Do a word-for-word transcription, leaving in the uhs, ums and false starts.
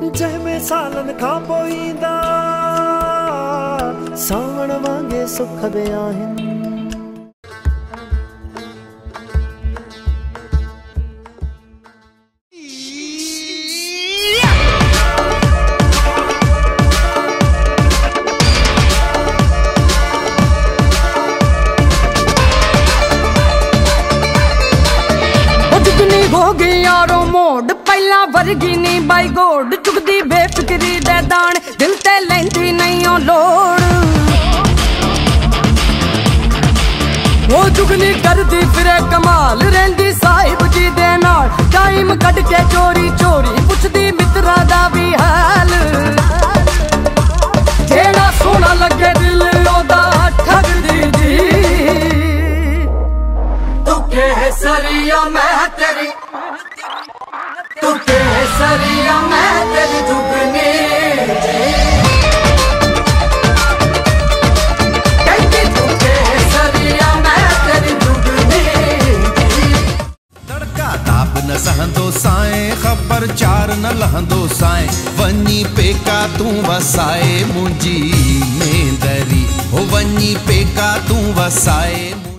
जंहिंमें सालन खां पोईंदा सावण वांगे सुख बि आहिनि। हो गई यारो मोड पहला वर्गी नी बाई गोड चुगदी बेफिक्री दे दान दिल ते लैंदी नहीं ओ लोड़ वो जुगनी करदी फिरे कमाल रहंदी साहिब जी दे नाल टाइम कट के चोरी चोरी पुछदी मित्रा दा भी हाल जेड़ा सोना लगे दिल ओदा ठगदी जी तू केसरिया मैं तेरी तू केसरिया मैं तेरी दुगनी कहती तू केसरिया मैं तेरी दुगनी। तड़का ताप न सहंदो साए खबर चार न लहंदो साए वनी पेका तू वसाए मुंजी मेंदरी हो वनी पेका तू वसाए।